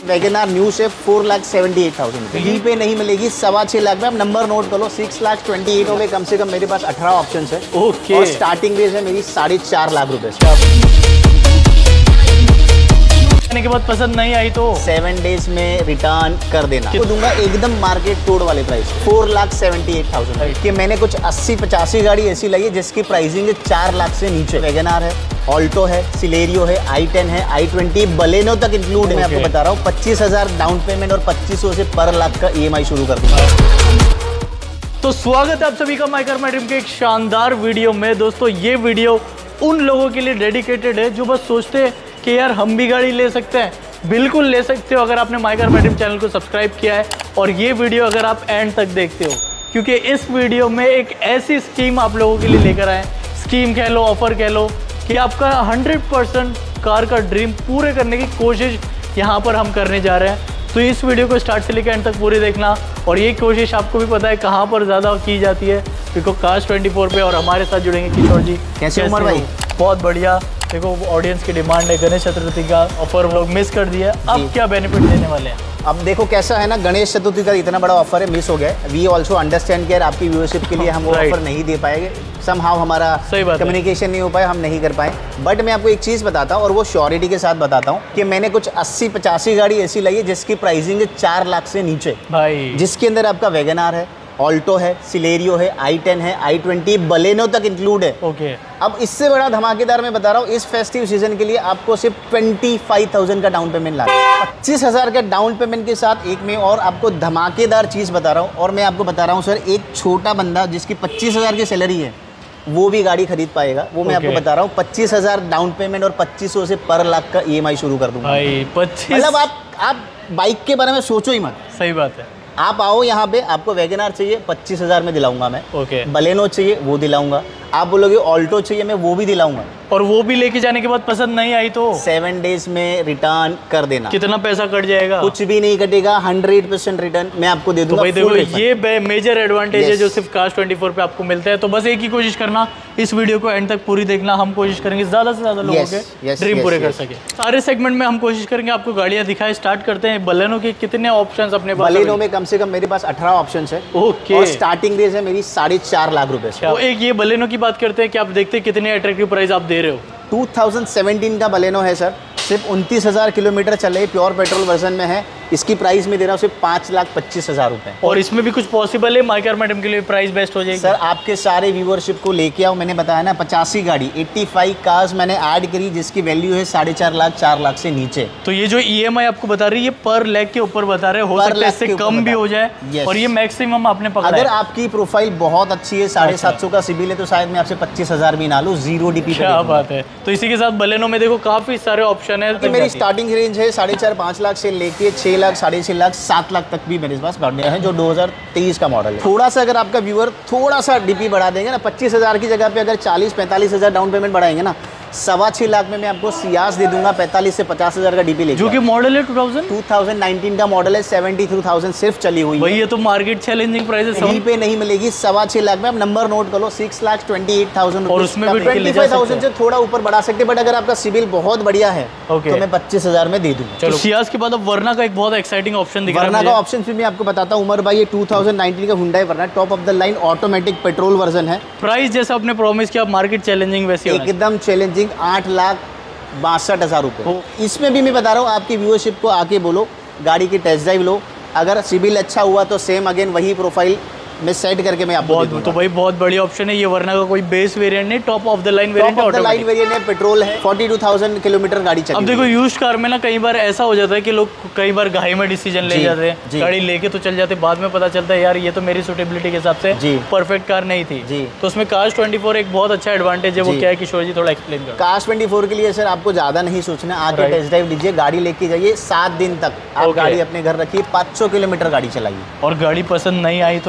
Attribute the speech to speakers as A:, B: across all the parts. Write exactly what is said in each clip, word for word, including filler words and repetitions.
A: WagonR new से four lakh seventy eight thousand रुपये पे नहीं मिलेगी, सवा छह लाख में। आप नंबर नोट कर लो, सिक्स लाख ट्वेंटी एट हो गए। कम से कम मेरे पास अठारह ऑप्शन है।
B: ओके।
A: और स्टार्टिंग रेंज है मेरी साढ़े चार लाख रुपए से।
B: के बाद पसंद नहीं आई तो
A: सेवन डेज में रिटर्न कर देना। तो दूंगा एकदम मार्केट तोड़ वाले price, four lakh seventy eight thousand कि मैंने कुछ अस्सी पचासी गाड़ी ऐसी लाई है जिसकी प्राइसिंग है चार लाख से नीचे। वैगनार है, ऑल्टो है, सिलेरियो है, आई टेन है, आई ट्वेंटी, बलेनो तक इंक्लूड है। मैं आपको बता रहा हूँ पच्चीस हजार डाउन पेमेंट और पच्चीस सौ से पर लाख का ई एम आई शुरू कर दूंगा।
B: तो स्वागत है आप सभी का माय कार माय ड्रीम के एक शानदार वीडियो में। दोस्तों ये वीडियो उन लोगों के लिए डेडिकेटेड है जो बस सोचते हैं कि यार हम भी गाड़ी ले सकते हैं। बिल्कुल ले सकते हो अगर आपने my car my dream channel को सब्सक्राइब किया है और ये वीडियो अगर आप एंड तक देखते हो, क्योंकि इस वीडियो में एक ऐसी स्कीम आप लोगों के लिए लेकर आए, स्कीम कह लो, ऑफर कह लो, कि आपका हंड्रेड परसेंट कार का ड्रीम पूरे करने की कोशिश यहाँ पर हम करने जा रहे हैं। तो इस वीडियो को स्टार्ट से लेकर एंड तक पूरी देखना। और ये कोशिश आपको भी पता है कहाँ पर ज़्यादा की जाती है, बिकॉज कार्स ट्वेंटी फोर पे। और हमारे साथ जुड़ेंगे किशोर जी।
A: कैसे उमर भाई?
B: बहुत बढ़िया। देखो ऑडियंस की डिमांड है, गणेश चतुर्थी का ऑफर लोग मिस कर दिया, अब क्या बेनिफिट देने वाले हैं?
A: अब देखो कैसा है ना, गणेश चतुर्थी का इतना बड़ा ऑफर है, मिस हो गया। वी ऑल्सो अंडरस्टैंड कि आपकी व्यूअरशिप के लिए हम वो ऑफर नहीं दे पाएंगे। समहाउ हमारा कम्युनिकेशन नहीं हो पाया, हम नहीं कर पाए। बट मैं आपको एक चीज़ बताता हूँ और वो श्योरिटी के साथ बताता हूँ कि मैंने कुछ अस्सी पचासी गाड़ी ऐसी लाई है जिसकी प्राइसिंग है चार लाख से नीचे
B: भाई,
A: जिसके अंदर आपका वैगनार है, ऑल्टो है, सिलेरियो है, आई टेन है, आई ट्वेंटी, बलेनो तक इंक्लूड है।
B: ओके।
A: अब इससे बड़ा धमाकेदार मैं बता रहा हूँ, इस फेस्टिव सीजन के लिए आपको सिर्फ ट्वेंटी फाइव थाउजेंड का डाउन पेमेंट लाना है। पच्चीस हजार का डाउन पेमेंट के साथ एक मैं और आपको धमाकेदार चीज़ बता रहा हूँ। और मैं आपको बता रहा हूँ सर, एक छोटा बंदा जिसकी पच्चीस हजार की सैलरी है वो भी गाड़ी खरीद पाएगा। वो मैं okay. आपको बता रहा हूँ पच्चीस हजार डाउन पेमेंट और पच्चीस सौ से पर लाख का ई एम आई शुरू कर दूंगा भाई। पच्चीस मतलब आप आप बाइक के बारे में सोचो ही मत।
B: सही बात है।
A: आप आओ यहाँ पे, आपको वैगनार चाहिए पच्चीस हजार में दिलाऊंगा मैं।
B: ओके।
A: बलेनो चाहिए वो दिलाऊंगा। आप बोलोगे ऑल्टो चाहिए, मैं वो भी दिलाऊंगा।
B: और वो भी लेके जाने के बाद पसंद नहीं आई तो
A: सेवन डेज में रिटर्न कर देना।
B: कितना पैसा कट जाएगा?
A: कुछ भी नहीं कटेगा, हंड्रेड परसेंट रिटर्न मैं आपको दे दूंगा।
B: तो भाई देखो ये मेजर एडवांटेज है जो सिर्फ कार्स ट्वेंटी फोर पे आपको मिलता है। तो बस एक ही कोशिश करना, इस वीडियो को एंड तक पूरी देखना। हम कोशिश करेंगे ज्यादा से ज्यादा लोगों के ड्रीम पूरे कर सके। सारे सेगमेंट में हम कोशिश करेंगे आपको गाड़ियां दिखाएं। स्टार्ट करते हैं। बलेनो के कितने ऑप्शन अपने पास?
A: बलेनो में कम से कम मेरे पास अठारह ऑप्शन है।
B: ओके।
A: और स्टार्टिंग रेंज है मेरी साढ़े चार लाख रुपए से।
B: तो एक ये बलेनो की बात करते हैं कि आप देखते हैं कितने अट्रैक्टिव प्राइस आप दे रहे हो।
A: टू थाउजेंड सेवेंटीन का बलेनो है सर, सिर्फ उनतीस हज़ार किलोमीटर चले, प्योर पेट्रोल वर्जन में है। इसकी प्राइस में दे रहा हूँ सिर्फ पाँच लाख पच्चीस हज़ार रुपये।
B: और इसमें भी कुछ पॉसिबल है? माय कार मैडम के लिए प्राइस बेस्ट हो जाएगी
A: सर। आपके सारे व्यूअरशिप को लेके आओ। मैंने बताया ना पचासी गाड़ी, पचासी कार्स मैंने ऐड करी जिसकी वैल्यू है साढ़े चार लाख चार लाख से नीचे।
B: तो ये जो ई एम आई आपको बता रही है पर लैख के ऊपर बता रहे, हो सकता है इससे कम भी हो जाए। और ये मैक्सिमम आपने पकड़ा।
A: अगर आपकी प्रोफाइल बहुत अच्छी है, साढ़े सात सौ का सिबिल है, तो शायद मैं आपसे पच्चीस हजार भी ना लूँ, जीरो डीपी।
B: क्या बात है। तो इसी के साथ बलेनो में देखो काफी सारे ऑप्शन है।
A: मेरी स्टार्टिंग रेंज है साढ़े चार पाँच लाख से लेके छह लाख साढ़े छह लाख सात लाख तक भी मेरे पास गाड़ियाँ हैं जो दो हज़ार तेईस का मॉडल है। थोड़ा सा अगर आपका व्यूअर थोड़ा सा डीपी बढ़ा देंगे ना, पच्चीस हज़ार की जगह पे अगर चालीस पैंतालीस हज़ार डाउन पेमेंट बढ़ाएंगे ना, सवा छह लाख में मैं आपको सियास दे दूंगा पैंतालीस से पचास हज़ार का डीपी लेके।
B: जो कि मॉडल है टू थाउजेंड
A: नाइनटीन का मॉडल है, सेवेंटी थ्री थाउजेंड सिर्फ चली हुई है।
B: ये तो मार्केट चैलेंजिंग प्राइस है,
A: पे नहीं मिलेगी। सवा छह लाख में आप नंबर नोट कर लो, six lakh twenty eight thousand
B: और उसमें भी
A: ट्वेंटी फाइव थाउजेंड से थोड़ा ऊपर बढ़ा सकते। बट अगर आपका सिबिल बहुत बढ़िया है तो मैं पच्चीस हजार में दे दूंगा।
B: चलो सियास के बाद अब वर्ना का एक बहुत एक्साइटिंग ऑप्शन दिख रहा है।
A: वर्ना का ऑप्शन फिर मैं आपको बताता हूँ उमर भाई, ये टू थाउजेंड नाइनटीन का Hyundai Verna, top of the line automatic petrol version है।
B: प्राइस जैसा आपने प्रॉमिस किया मार्केट चैलेंजिंग वैसे
A: एकदम चैलेंजिंग, आठ लाख बासठ हज़ार रुपये। इसमें भी मैं बता रहा हूँ आपकी व्यूअरशिप को आके बोलो, गाड़ी की टेस्ट ड्राइव लो। अगर सिबिल अच्छा हुआ तो सेम अगेन वही प्रोफाइल में सेट करके मैं आपको दे दूंगा।
B: तो भाई बहुत बढ़िया ऑप्शन है ये। वर्ना का कोई बेस वेरिएंट नहीं, top of the line variant है।
A: Top of the line variant है, पेट्रोल है, बयालीस हज़ार किलोमीटर गाड़ी चली।
B: अब देखो यूज्ड कार में ना कई बार ऐसा हो जाता है कि लोग कई बार घाई में डिसीजन ले जाते हैं, गाड़ी लेके तो चल जाते, बाद में पता चलता है यार ये तो मेरी सूटेबिलिटी के हिसाब से परफेक्ट कार नहीं थी। जी। तो उसमें कार्स ट्वेंटी फोर एक बहुत अच्छा एडवांटेज है। वो क्या है किशोर जी थोड़ा एक्सप्लेन करो।
A: कार्स ट्वेंटी फोर के लिए सर आपको ज्यादा नहीं सोचना, आके टेस्ट ड्राइव लीजिए, गाड़ी लेके जाइए, सात दिन तक आप गाड़ी अपने घर रखिए, पाँच सौ किलोमीटर गाड़ी चलाइए।
B: और गाड़ी पसंद नहीं आई तो
A: आप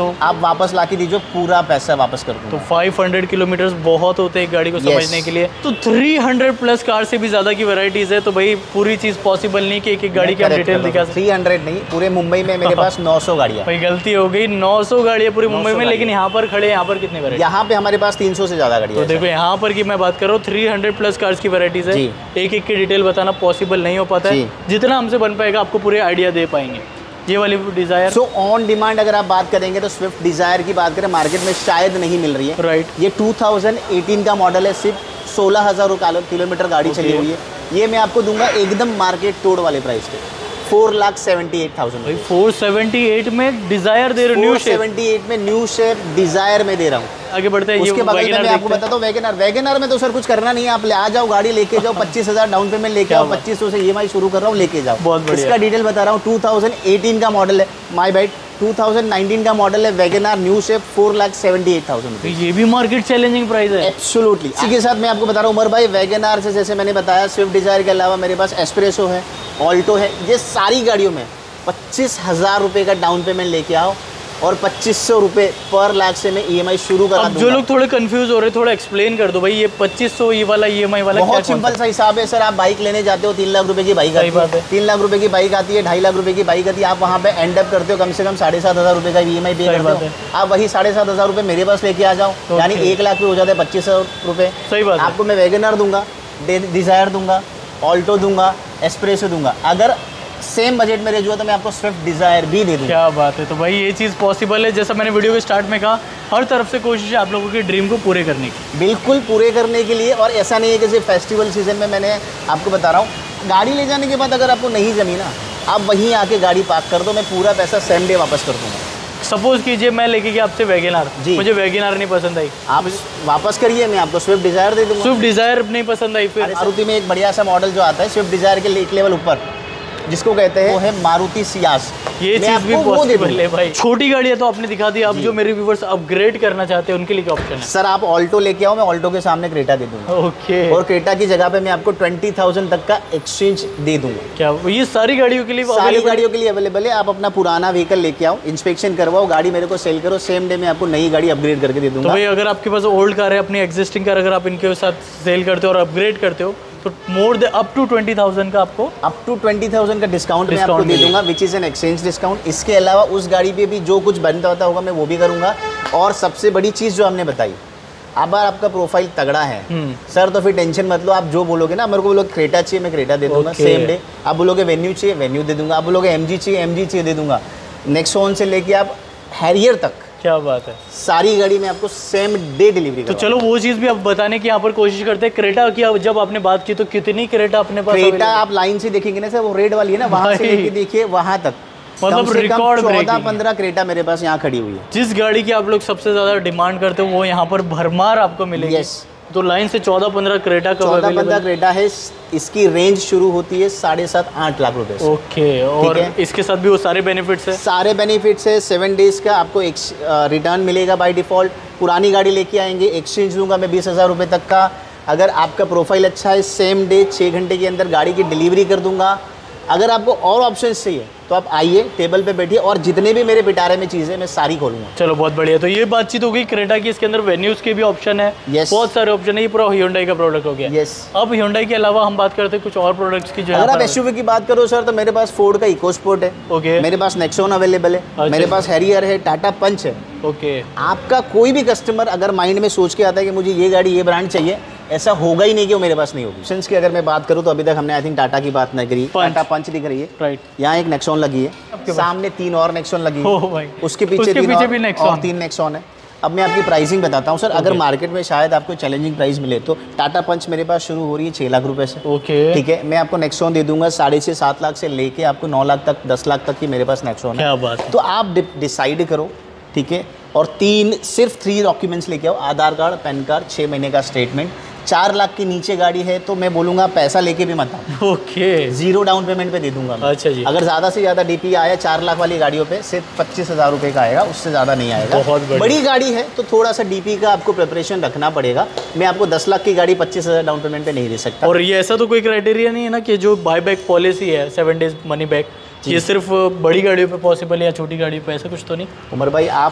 A: वापस ला के दीजिए, पूरा पैसा वापस कर
B: तो
A: दूंगा।
B: पाँच सौ किलोमीटर बहुत होते हैं एक गाड़ी को
A: Yes.
B: समझने के लिए। तो तीन सौ प्लस कार से भी ज़्यादा की वैरायटीज़ है, तो भाई पूरी चीज़ पॉसिबल नहीं कि एक एक गाड़ी की हम डिटेल दिखा सकते।
A: थ्री हंड्रेड नहीं, पूरे मुंबई में मेरे पास नौ सौ गाड़ियाँ।
B: भाई गलती हो गई, नौ सौ गाड़ियाँ पूरी मुंबई में,
A: गाड़ियाँ।
B: लेकिन यहाँ पर खड़े यहाँ पर कितने वैरायटी?
A: यहाँ पे हमारे पास तीन सौ से ज़्यादा गाड़ियाँ
B: तो
A: हैं
B: देखो यहाँ पर की मैं बात कर रहा हूँ, तीन सौ प्लस कार्स की वैरायटीज़ है।
A: जी।
B: एक एक की डिटेल बताना पॉसिबल नहीं हो पाता है,
A: जी।
B: जितना हमसे बन पाएगा आपको पूरे आइडिया दे पाएंगे। ये वाली डिज़ायर,
A: सो ऑन डिमांड अगर आप बात करेंगे तो स्विफ्ट डिज़ायर की बात करें, मार्केट में शायद नहीं मिल रही है।
B: राइट।
A: ये दो हज़ार अठारह का मॉडल है, सिर्फ सोलह हज़ार किलोमीटर गाड़ी
B: Okay.
A: चली हुई है। ये मैं आपको दूंगा एकदम मार्केट तोड़ वाले प्राइस पे, four lakh seventy eight thousand
B: भाई फोर सेवेंटी एट में डिज़ायर दे रहे हो, न्यू शेप।
A: सेवेंटी एट में न्यू शेप डिज़ायर में दे रहा हूँ।
B: आगे बढ़ते हैं, ये
A: उसके बगल में
B: वैगनर
A: मैं आपको
B: देखते हैं।
A: बताता हूँ वैगनर। वैगनर में तो सर कुछ करना नहीं है, आप ले आ जाओ, गाड़ी लेके जाओ, पच्चीस हजार डाउन पेमेंट लेके आओ, पच्चीस सौ से ई एम आई शुरू कर रहा हूँ, लेके जाओ।
B: बहुत बढ़िया।
A: इसका डिटेल बता रहा हूँ, टू थाउजेंड एटीन का मॉडल है, my bite two thousand nineteen का मॉडल है, WagonR new shape, four lakh seventy eight thousand
B: तो ये भी मार्केट चैलेंजिंग प्राइस है।
A: एब्सोल्युटली। इसी के साथ मैं आपको बता रहा हूँ उमर भाई, वैगनर से जैसे मैंने बताया, स्विफ्ट डिजायर के अलावा मेरे पास एस्प्रेसो है, ऑल्टो है, ये सारी गाड़ियों में पच्चीस हज़ार रुपये का डाउन पेमेंट लेके आओ और पच्चीस सौ रुपये पर लाख से मैं ई एम आई शुरू करा
B: अब जो
A: दूंगा।
B: लोग थोड़े कंफ्यूज हो रहे हैं, थोड़ा एक्सप्लेन कर दो भाई, ये पच्चीस सौ ये वाला ई एम आई वाला क्या
A: बहुत सिंपल सा हिसाब है सर। आप बाइक लेने जाते हो, तीन लाख रुपए की बाइक
B: सही
A: आती
B: बात
A: है,
B: है।
A: तीन लाख रुपए की बाइक आती है, ढाई लाख रुपए की बाइक आती है, आप वहाँ पे एंड अप करते हो कम से कम साढ़े सात हज़ार रुपये का ई एम आई पे
B: सही
A: करते
B: बात
A: हो।
B: है।
A: आप वही साढ़े सात हज़ार रुपये मेरे पास लेके आ जाओ,
B: Okay.
A: यानी एक लाख पे हो जाते हैं पच्चीस सौ रुपये।
B: सही बात है।
A: आपको मैं वैगनर दूंगा, डिजायर दूंगा, ऑल्टो दूंगा, एस्प्रेसो दूंगा। अगर सेम बजट में रेंज हुआ तो मैं आपको स्विफ्ट डिजायर भी दे दूंगा।
B: क्या बात है। तो भाई ये चीज़ पॉसिबल है, जैसा मैंने वीडियो के स्टार्ट में कहा, हर तरफ से कोशिश है आप लोगों के ड्रीम को पूरे करने की।
A: बिल्कुल पूरे करने के लिए। और ऐसा नहीं है कि सिर्फ फेस्टिवल सीजन में, मैंने आपको बता रहा हूँ, गाड़ी ले जाने के बाद अगर आपको नहीं जमी ना, आप वहीं आके गाड़ी पार्क कर दो, मैं पूरा पैसा सेम डे वापस कर दूंगा।
B: सपोज कीजिए मैं लेके गया आपसे वैगनर,
A: जी।
B: मुझे वैगनर नहीं पसंद आई,
A: आप वापस करिए, मैं आपको स्विफ्ट डिजायर दे दूंगा।
B: स्विफ्ट डिजायर नहीं पसंद आई, फिर
A: मारुति में एक बढ़िया सा मॉडल जो आता है स्विफ्ट डिजायर के एक लेवल ऊपर, जिसको कहते हैं वो है मारुति सियाज।
B: ये
A: मैं
B: चीज़ भी
A: आपको वो दे
B: पॉसिबल है
A: दूंगा।
B: भाई। छोटी गाड़ियाँ तो आपने दिखा दी, अब जो मेरे व्यूवर्स अपग्रेड करना चाहते हैं उनके लिए क्या ऑप्शन है?
A: सर आप ऑल्टो लेके आओ, मैं ऑल्टो के सामने क्रेटा दे दूंगा।
B: ओके।
A: और क्रेटा की जगह पे मैं आपको ट्वेंटी थाउजेंड तक का एक्सचेंज दे दूंगा।
B: क्या ये सारी गाड़ियों के लिए
A: सारी
B: available है?
A: गाड़ियों के लिए अवेलेबल है। आप अपना पुराना व्हीकल लेके आओ, इंस्पेक्शन करवाओ, गाड़ी मेरे को सेल करो, सेम डे में आपको नई गाड़ी अपग्रेड करके दे
B: तो
A: दूंगा।
B: भाई अगर आपके पास ओल्ड कार है, अपनी एग्जिस्टिंग कार अगर आप इनके साथ सेल करते हो और अपग्रेड करते हो, तो मोर दे अप टू ट्वेंटी थाउजेंड का आपको
A: अप टू ट्वेंटी थाउजेंड का डिस्काउंट मैं
B: Discount
A: आपको दे
B: मिलेगा।
A: दूंगा, which is an exchange discount. इसके अलावा उस गाड़ी पे भी जो कुछ बनता होता होगा मैं वो भी करूंगा। और सबसे बड़ी चीज़ जो हमने बताई, अब आपका प्रोफाइल तगड़ा है सर, तो फिर टेंशन मत लो। आप जो बोलोगे ना, मेरे को बोलोगे क्रेटा चाहिए, मैं क्रेटा दे दूंगा
B: Okay.
A: Same day. आप बोलोगे वेन्यू चाहिए, वेन्यू दे दूंगा। आप बोलोगे एमजी चाहिए, एमजी चाहिए, दे दूंगा। नेक्सॉन से लेके आप हैरियर तक
B: क्या बात है।
A: सारी गाड़ी में आपको सेम डे डिलीवरी
B: तो चलो वो चीज़ भी आप बताने की यहाँ पर कोशिश करते हैं। क्रेटा की अब जब आपने बात की, तो कितनी क्रेटा अपने पास
A: क्रेटा
B: available है?
A: आप लाइन से देखेंगे ना सर, वो रेड वाली है ना, वहां से
B: भाई।
A: लेके देखिए वहां तक,
B: मतलब रिकॉर्ड
A: चौदह
B: ब्रेकिंग।
A: पंद्रह क्रेटा मेरे पास यहाँ खड़ी हुई है।
B: जिस गाड़ी की आप लोग सबसे ज़्यादा डिमांड करते हो वो यहाँ पर भरमार आपको मिलेगी।
A: Yes.
B: तो लाइन से चौदह पंद्रह क्रेटा का
A: चौदह
B: available
A: पंद्रह
B: है।
A: क्रेटा है, इसकी रेंज शुरू होती है साढ़े सात आठ लाख रुपए से।
B: ओके। और
A: है।
B: इसके साथ भी वो सारे बेनिफिट्स है।
A: सारे बेनिफिट्स है, सेवन डेज का आपको एक रिटर्न मिलेगा बाय डिफॉल्ट। पुरानी गाड़ी लेके आएंगे, एक्सचेंज दूंगा मैं बीस हज़ार रुपये तक का। अगर आपका प्रोफाइल अच्छा है, सेम डे छः घंटे के अंदर गाड़ी की डिलीवरी कर दूंगा। अगर आपको और ऑप्शन चाहिए तो आप आइए, टेबल पे बैठिए, और जितने भी मेरे पिटारे में चीज़ें मैं सारी खोलूंगा।
B: चलो बहुत बढ़िया। तो ये बातचीत हो गई क्रेटा की। इसके अंदर वेन्यूज के भी ऑप्शन है,
A: Yes.
B: बहुत सारे ऑप्शन है। ये पूरा Hyundai का प्रोडक्ट हो गया।
A: Yes.
B: अब Hyundai के अलावा हम बात करते हैं कुछ और प्रोडक्ट्स की जो
A: अगर
B: यहाँ
A: आप
B: पर-
A: एसयूवी की बात करो सर, तो मेरे पास फोर्ड का इको स्पोर्ट है,
B: ओके।
A: मेरे पास नेक्सॉन अवेलेबल है,
B: अच्छा।
A: मेरे पास हैरियर है, टाटा पंच है।
B: ओके।
A: आपका कोई भी कस्टमर अगर माइंड में सोच के आता है कि मुझे ये गाड़ी, ये ब्रांड चाहिए, ऐसा होगा ही नहीं कि वो मेरे पास नहीं होगी। ऑप्शंस की अगर मैं बात करूँ तो अभी तक हमने आई थिंक टाटा की बात नहीं करी।
B: पंच।
A: टाटा पंच दिख रही है,
B: राइट।
A: यहाँ एक नेक्सॉन लगी है,
B: पास?
A: सामने तीन और नेक्सॉन लगी है,
B: ओह भाई।
A: उसके पीछे
B: उसके
A: तीन
B: पीछे
A: और,
B: भी
A: और
B: नेक्सॉन।
A: तीन नेक्सॉन है। अब मैं आपकी प्राइसिंग बताता हूँ सर। अगर मार्केट में शायद आपको चैलेंजिंग प्राइस मिले तो टाटा पंच मेरे पास शुरू हो रही है छः लाख रुपए से।
B: ओके।
A: ठीक है, मैं आपको नेक्सॉन दे दूंगा साढ़े छः सात लाख से लेके आपको नौ लाख तक, दस लाख तक की मेरे पास नेक्सॉन है।
B: क्या बात है।
A: तो आप डिसाइड करो, ठीक है। और तीन सिर्फ थ्री डॉक्यूमेंट्स लेके आओ, आधार कार्ड, पैन कार्ड, छः महीने का स्टेटमेंट। चार लाख के नीचे गाड़ी है तो मैं बोलूँगा पैसा लेके भी मत आओ,
B: ओके।
A: जीरो डाउन पेमेंट पे दे दूंगा मैं।
B: अच्छा जी।
A: अगर ज़्यादा से ज़्यादा डीपी आया चार लाख वाली गाड़ियों पे सिर्फ पच्चीस हज़ार रुपये का आएगा, उससे ज़्यादा नहीं आएगा।
B: बहुत बढ़िया।
A: बड़ी गाड़ी है तो थोड़ा सा डीपी का आपको प्रिपरेशन रखना पड़ेगा। मैं आपको दस लाख की गाड़ी पच्चीस हज़ार डाउन पेमेंट पे नहीं दे सकता।
B: और ये ऐसा तो कोई क्राइटेरिया नहीं है ना कि जो बाय बैक पॉलिसी है, सेवन डेज मनी बैक, ये सिर्फ बड़ी गाड़ियों पे पॉसिबल है या छोटी गाड़ियों पे, ऐसा कुछ तो नहीं?
A: उमर भाई, आप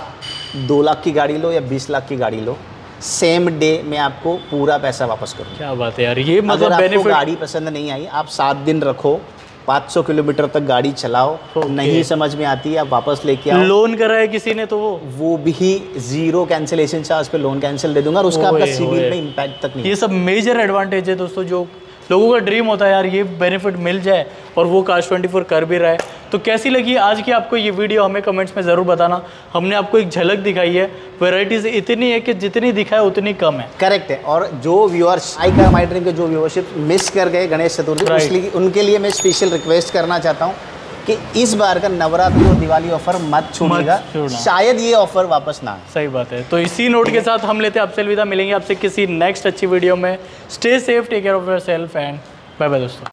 A: दो लाख की गाड़ी लो या बीस लाख की गाड़ी लो, सेम डे में आपको पूरा पैसा वापस करूँ।
B: क्या बात है यार, ये मतलब
A: अगर आपको
B: बेनिफिट।
A: गाड़ी पसंद नहीं आई, आप सात दिन रखो, पाँच सौ किलोमीटर तक गाड़ी चलाओ,
B: Okay.
A: नहीं समझ में आती है आप वापस लेके आओ।
B: लोन करा है किसी ने तो वो
A: वो भी जीरो कैंसिलेशन चार्ज पे लोन कैंसिल दे दूंगा और उसका आपका
B: ओए,
A: सिविल
B: ओए।
A: पे इम्पैक्ट तक नहीं।
B: ये सब मेजर एडवांटेज है दोस्तों, जो लोगों का ड्रीम होता है यार ये बेनिफिट मिल जाए, और वो कार्स ट्वेंटी फोर कर भी रहा है। तो कैसी लगी आज की आपको ये वीडियो, हमें कमेंट्स में ज़रूर बताना। हमने आपको एक झलक दिखाई है, वैरायटीज इतनी है कि जितनी दिखाए उतनी कम है।
A: करेक्ट है। और जो viewers I car my dream के जो व्यूअरशिप मिस कर गए गणेश चतुर्थी,
B: Right.
A: इसलिए उनके लिए मैं स्पेशल रिक्वेस्ट करना चाहता हूँ कि इस बार का नवरात्रि और दिवाली ऑफर मत छोड़िएगा,
B: छोड़ना।
A: शायद ये ऑफर वापस ना आए।
B: सही बात है। तो इसी नोट के साथ हम लेते हैं आपसे अलविदा, मिलेंगे आपसे किसी नेक्स्ट अच्छी वीडियो में। Stay safe, take care of yourself and bye bye दोस्तों।